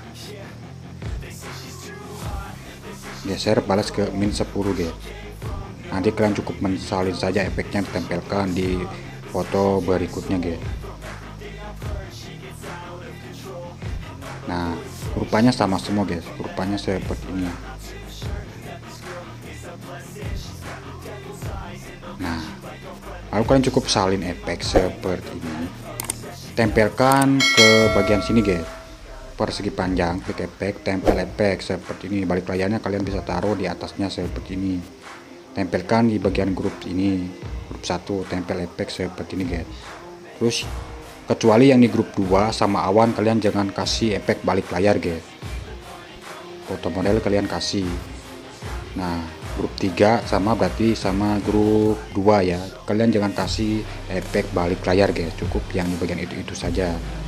geser balas ke min 10 guys. Nanti kalian cukup mensalin saja efeknya, ditempelkan di foto berikutnya guys. Nah, rupanya sama semua guys, rupanya seperti ini. Nah, lalu kalian cukup salin efek seperti ini, tempelkan ke bagian sini guys, persegi panjang, klik efek, tempel efek seperti ini. Balik layarnya kalian bisa taruh di atasnya seperti ini, tempelkan di bagian grup ini, grup 1, tempel efek seperti ini guys. Terus kecuali yang di grup 2 sama awan kalian jangan kasih efek balik layar guys, foto model kalian kasih. Nah, grup 3 sama berarti sama grup 2 ya, kalian jangan kasih efek balik layar guys, cukup yang di bagian itu saja.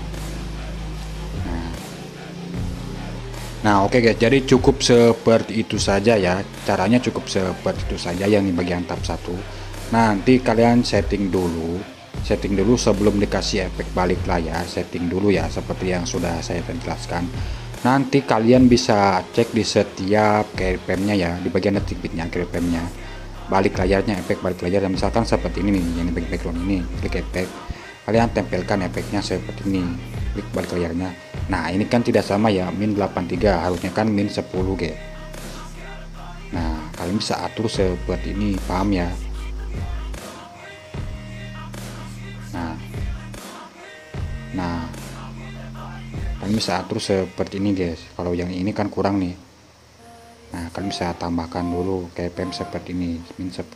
Nah oke guys, jadi cukup seperti itu saja ya, caranya cukup seperti itu saja yang di bagian tab 1. Nanti kalian setting dulu sebelum dikasih efek balik layar, setting dulu ya seperti yang sudah saya jelaskan. Nanti kalian bisa cek di setiap keyframe-nya ya, di bagian detik bitnya keyframe-nya, balik layarnya, efek balik layar, dan misalkan seperti ini nih yang di background ini, klik efek, kalian tempelkan efeknya seperti ini, klik balik layarnya. Nah ini kan tidak sama ya, min 83 harusnya kan min 10 guys. Nah kalian bisa atur seperti ini, paham ya? Nah kalian bisa atur seperti ini guys. Kalau yang ini kan kurang nih. Nah kalian bisa tambahkan dulu keyframe seperti ini, min 10.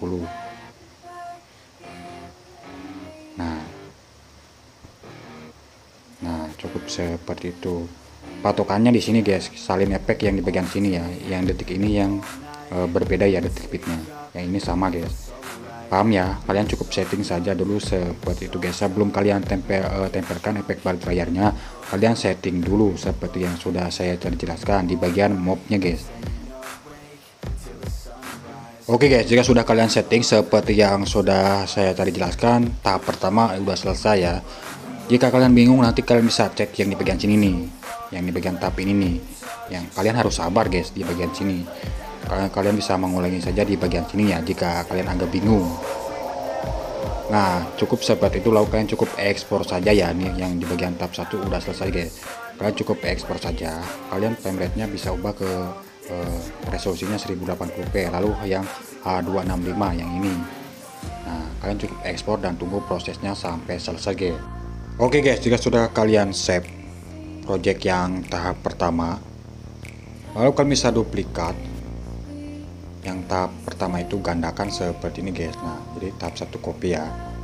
Nah cukup seperti itu. Patokannya di sini guys, salin efek yang di bagian sini ya, yang detik ini yang berbeda ya detik bitnya, yang ini sama guys, paham ya? Kalian cukup setting saja dulu seperti itu guys, sebelum kalian tempelkan efek balik layarnya, kalian setting dulu seperti yang sudah saya jelaskan di bagian mobnya guys. Oke guys, jika sudah kalian setting seperti yang sudah saya tadi jelaskan, tahap pertama udah selesai ya. Jika kalian bingung, nanti kalian bisa cek yang di bagian sini nih, yang di bagian tab ini nih, yang kalian harus sabar guys di bagian sini. Kalian bisa mengulangi saja di bagian sini ya jika kalian agak bingung. Nah cukup seperti itu, lalu kalian cukup ekspor saja ya. Nih yang di bagian tab 1 udah selesai guys, kalian cukup ekspor saja. Kalian frame rate nya bisa ubah ke resolusinya 1080p, lalu yang H265 yang ini. Nah kalian cukup ekspor dan tunggu prosesnya sampai selesai guys. Oke guys, jika sudah kalian save project yang tahap pertama, lalu kalian bisa duplikat yang tahap pertama itu, gandakan seperti ini guys. Nah jadi tahap 1 copy ya.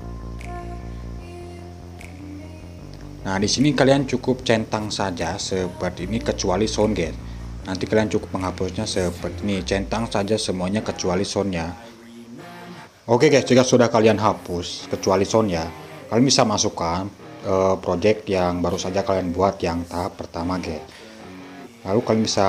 Nah di sini kalian cukup centang saja seperti ini kecuali sound guys. Nanti kalian cukup menghapusnya seperti ini, centang saja semuanya kecuali sound ya. Oke guys, jika sudah kalian hapus kecuali sound ya, kalian bisa masukkan project yang baru saja kalian buat yang tahap pertama guys. Lalu kalian bisa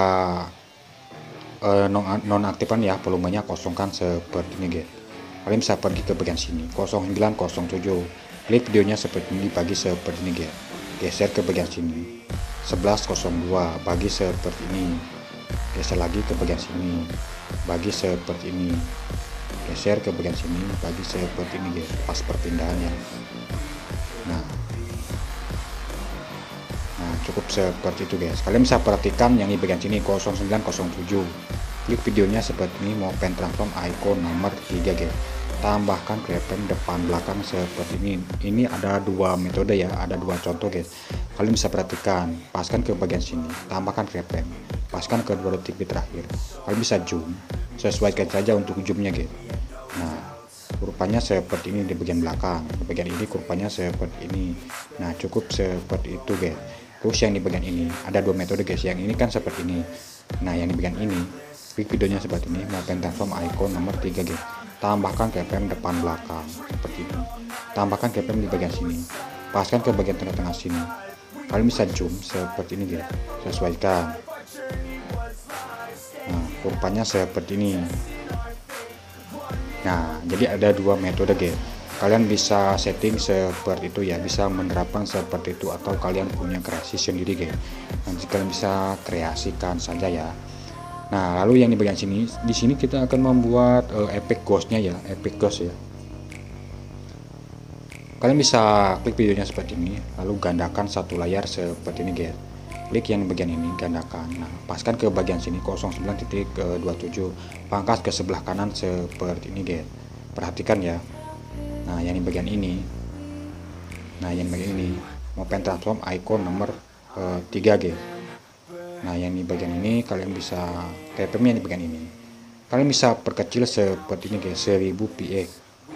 nonaktifkan ya, volumenya kosongkan seperti ini guys. Kalian bisa pergi ke bagian sini 0907, klik videonya seperti ini, bagi seperti ini guys, geser ke bagian sini 1102, bagi seperti ini. geser lagi ke bagian sini, bagi seperti ini, geser ke bagian sini, bagi seperti ini guys, pas perpindahannya. Nah cukup seperti itu guys. Kalian bisa perhatikan yang di bagian sini 0907, klik videonya seperti ini, mau pen transform icon nomor 3 guys. Tambahkan keyframe depan belakang seperti ini. Ini ada dua metode ya, ada dua contoh guys. Kalian bisa perhatikan, paskan ke bagian sini, tambahkan keyframe, paskan ke 2 detik di terakhir. Kalian bisa zoom, sesuaikan saja untuk zoomnya guys. Nah kurvanya seperti ini di bagian belakang, di bagian ini kurvanya seperti ini. Nah cukup seperti itu guys. Terus yang di bagian ini ada dua metode guys, yang ini kan seperti ini. Nah yang di bagian ini, klik videonya seperti ini, mau pen transform icon nomor 3 guys. Tambahkan keyframe depan belakang seperti ini, tambahkan keyframe di bagian sini, paskan ke bagian tengah-tengah sini. Kalian bisa zoom seperti ini guys, sesuaikan. Nah kurvanya seperti ini. Nah jadi ada dua metode guys, kalian bisa setting seperti itu ya, bisa menerapkan seperti itu, atau kalian punya kreasi sendiri guys. Nanti kalian bisa kreasikan saja ya. Nah lalu yang di bagian sini, di sini kita akan membuat efek ghostnya ya, efek ghost ya. Kalian bisa klik videonya seperti ini, lalu gandakan satu layar seperti ini guys. Klik yang di bagian ini, gandakan. Nah paskan ke bagian sini 09.27, pangkas ke sebelah kanan seperti ini guys. Perhatikan ya. Nah yang di bagian ini, mau pen transform icon nomor 3 guys. Nah yang di bagian ini kalian bisa keyframe yang di bagian ini, kalian bisa perkecil seperti ini guys, 1000 px.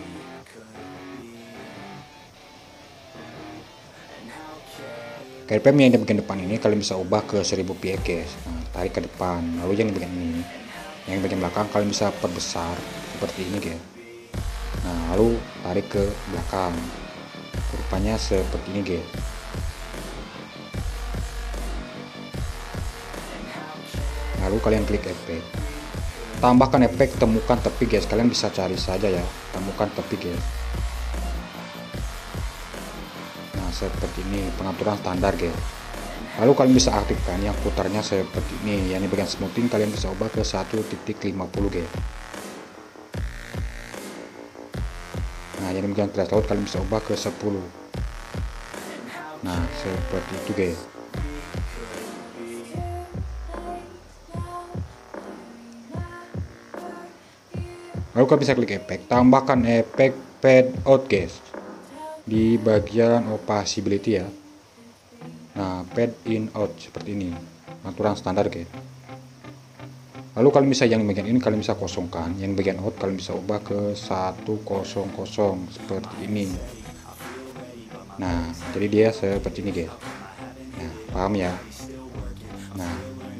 Keyframe yang di bagian depan ini kalian bisa ubah ke 1000 px guys. Nah, tarik ke depan. Lalu yang di bagian ini, yang di bagian belakang kalian bisa perbesar seperti ini guys. Nah lalu tarik ke belakang, kurvanya seperti ini guys. Lalu kalian klik efek, tambahkan efek temukan tepi guys. Kalian bisa cari saja ya, temukan tepi guys. Nah seperti ini pengaturan standar guys. Lalu kalian bisa aktifkan yang putarnya seperti ini, yang di bagian smoothing kalian bisa ubah ke 1.50 guys. Nah yang di bagian threshold kalian bisa ubah ke 10. Nah seperti itu guys. Lalu kalian bisa klik efek, tambahkan efek fade out guys di bagian opacity ya. Nah fade in out seperti ini, aturan standar guys. Lalu kalian bisa yang bagian ini kalian bisa kosongkan, yang bagian out kalian bisa ubah ke 100 seperti ini. Nah jadi dia seperti ini guys. Nah paham ya. Nah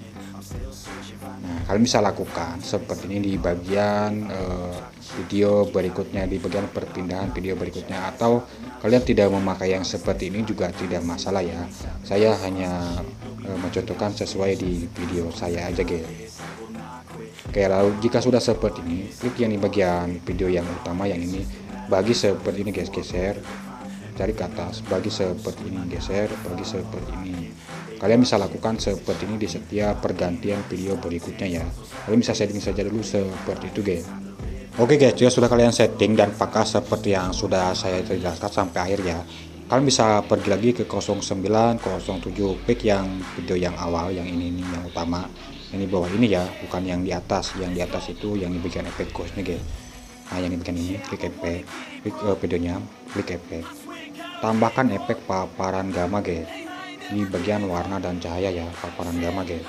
kalian bisa lakukan seperti ini di bagian video berikutnya, di bagian perpindahan video berikutnya, atau kalian tidak memakai yang seperti ini juga tidak masalah ya. Saya hanya mencontohkan sesuai di video saya aja guys. Oke, lalu jika sudah seperti ini, klik yang di bagian video yang utama yang ini, bagi seperti ini guys, geser, cari ke atas, bagi seperti ini, geser, bagi seperti ini. Kalian bisa lakukan seperti ini di setiap pergantian video berikutnya ya. Kalian bisa setting saja dulu seperti itu guys. Oke guys, jika sudah kalian setting dan pakai seperti yang sudah saya jelaskan sampai akhir ya, kalian bisa pergi lagi ke 0907, klik yang video yang awal, yang ini yang utama, yang di bawah ini ya, bukan yang di atas. Yang di atas itu yang di bagian efek ghostnya guys. Nah yang di bagian ini, klik efek, klik videonya, klik efek, tambahkan efek paparan gamma guys di bagian warna dan cahaya ya, paparan gamma guys.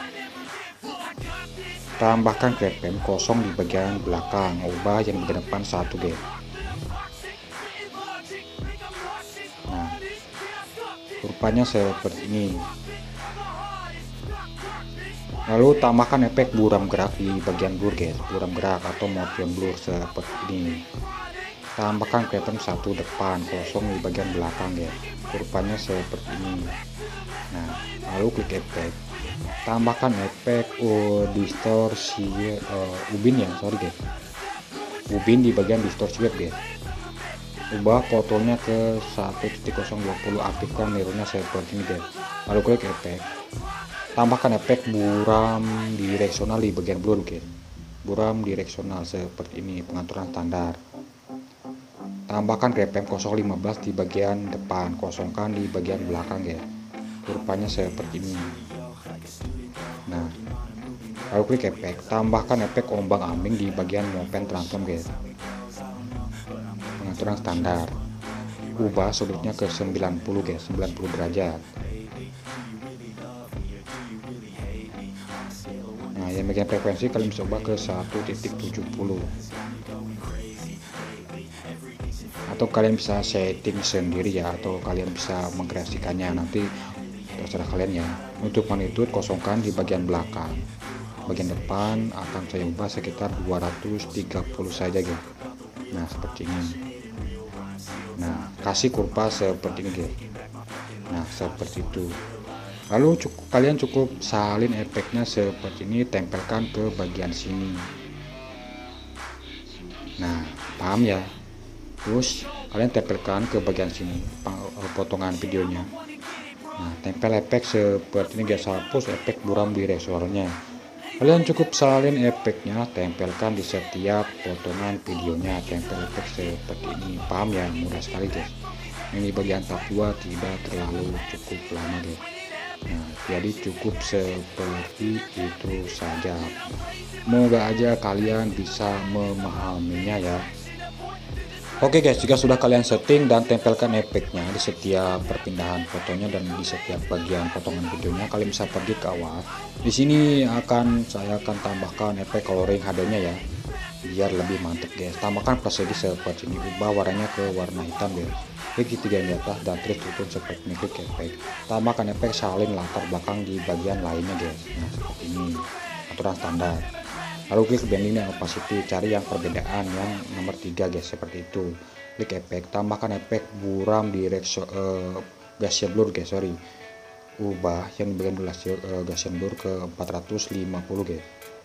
Tambahkan keyframe kosong di bagian belakang, ubah yang di bagian depan 1 guys. Nah kurvanya seperti ini. Lalu tambahkan efek buram gerak di bagian blur guys, buram gerak atau motion blur seperti ini. Tambahkan keyframe 1 depan, kosong di bagian belakang guys, kurvanya seperti ini. Nah lalu klik efek, tambahkan efek distorsi ubin ya, ubin di bagian distorsi wave guys. Ubah fotonya ke 1.020, aktifkan mirrornya seperti ini guys. Lalu klik efek, tambahkan efek buram direksional di bagian blur guys. Buram direksional seperti ini, pengaturan standar. Tambahkan kepem 015 di bagian depan, kosongkan di bagian belakang guys. Kurvanya seperti ini. Nah, lalu klik efek, tambahkan efek ombang ambing di bagian mopen transform guys. Pengaturan standar. Ubah sudutnya ke 90 guys, 90 derajat. Nah, yang bagian frekuensi kalian bisa ubah ke 1.70, atau kalian bisa setting sendiri ya, atau kalian bisa mengkreasikannya, nanti terserah kalian ya. Untuk magnitude kosongkan di bagian belakang. Bagian depan akan saya ubah sekitar 230 saja guys. Nah, seperti ini. Nah, kasih kurva seperti ini guys. Nah, seperti itu. Lalu kalian cukup salin efeknya seperti ini, tempelkan ke bagian sini. Nah, paham ya? Terus kalian tempelkan ke bagian sini potongan videonya. Nah, tempel efek seperti ini guys. Hapus efek buram direksionalnya. Kalian cukup salin efeknya, tempelkan di setiap potongan videonya. Tempel efek seperti ini, paham ya? Mudah sekali guys. Ini bagian tahap 2 tidak terlalu cukup lama guys. Nah, jadi cukup seperti itu saja. Semoga aja kalian bisa memahaminya ya. Oke guys, jika sudah kalian setting dan tempelkan efeknya di setiap perpindahan fotonya dan di setiap bagian potongan videonya, kalian bisa pergi ke awal. Di sini saya akan tambahkan efek coloring HD-nya ya, biar lebih mantap guys. Tambahkan prosedi seperti ini, ubah warnanya ke warna hitam guys. Klik tiga di atas dan terus tutup seperti ini, klik efek. Tambahkan efek salin latar belakang di bagian lainnya guys. Nah, seperti ini, aturan standar. Lalu klik blending dan opacity, cari yang perbedaan yang nomor 3 guys, seperti itu. Klik efek, tambahkan efek buram Gaussian blur guys, ubah yang di bagian Gaussian blur ke 450 guys.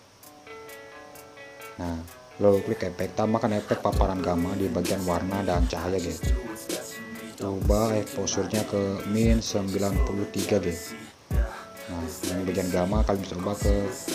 Nah, lalu klik efek, tambahkan efek paparan gamma di bagian warna dan cahaya guys. Ubah exposure-nya ke min 93 guys. Nah, yang bagian gamma kalian bisa ubah ke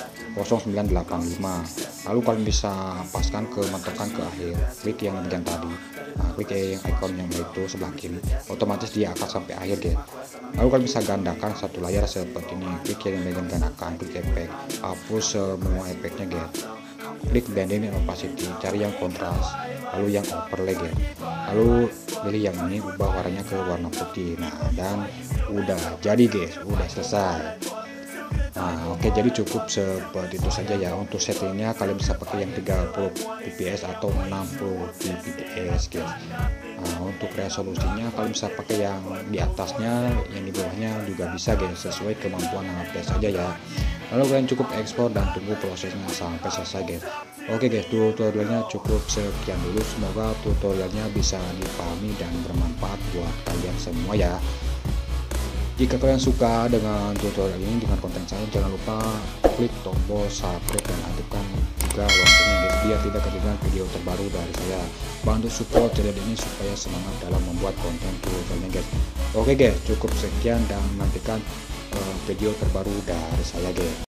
0985. Lalu kalian bisa paskan ke mentokan ke akhir. Klik yang bagian tadi. Nah, klik yang icon yang itu sebelah kiri. Otomatis dia akan sampai akhir guys. Lalu kalian bisa gandakan satu layar seperti ini. Klik yang bagian gandakan, klik efek, hapus semua efeknya guys. Klik blending dan opacity, cari yang kontras, lalu yang overlay guys. Lalu pilih yang ini, ubah warnanya ke warna putih. Nah, dan udah jadi guys, udah selesai. Nah, oke, jadi cukup seperti itu saja ya. Untuk settingnya kalian bisa pakai yang 30 fps atau 60 fps guys. Nah, untuk resolusinya kalian bisa pakai yang di atasnya, yang di bawahnya juga bisa guys, sesuai kemampuan HP saja ya. Lalu kalian cukup ekspor dan tunggu prosesnya sampai selesai guys. Oke guys, tutorialnya cukup sekian dulu. Semoga tutorialnya bisa dipahami dan bermanfaat buat kalian semua ya. Jika kalian suka dengan tutorial ini, dengan konten saya, jangan lupa klik tombol subscribe dan aktifkan juga loncengnya guys, biar tidak ketinggalan video terbaru dari saya. Bantu support channel ini supaya semangat dalam membuat konten tutorialnya guys. Oke guys, cukup sekian dan nantikan video terbaru dari saya guys.